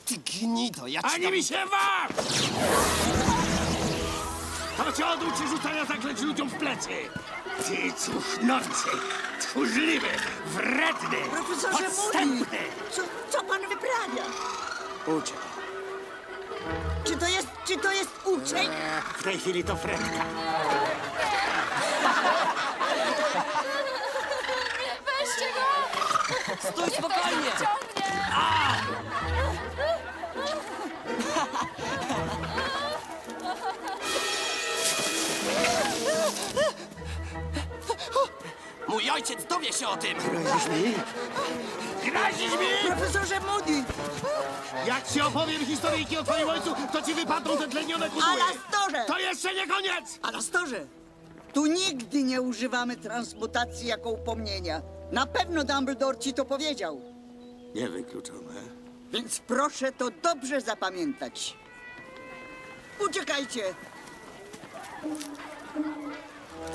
Ty gnido, ja ci Ani dam... mi się wam! To cię oduczy rzucania zaklęć ludziom w plecy! Ty cuchnący, tchórzliwy, wredny, Profesorze Moody! podstępny! Co pan wyprawia? Uciekł. Czy to jest uczeń? W tej chwili to Fredka. Weźcie go! Stój spokojnie! Ciągnie! Mój ojciec dowie się o tym! Grazisz mi? Grazisz mi? Profesorze Moody! Jak ci opowiem historyjki o twoim ojcu, to ci wypadną te tlenione kudły! Alastorze! To jeszcze nie koniec! Alastorze! Tu nigdy nie używamy transmutacji jako upomnienia. Na pewno Dumbledore ci to powiedział. Niewykluczone. Więc proszę to dobrze zapamiętać. Uciekajcie!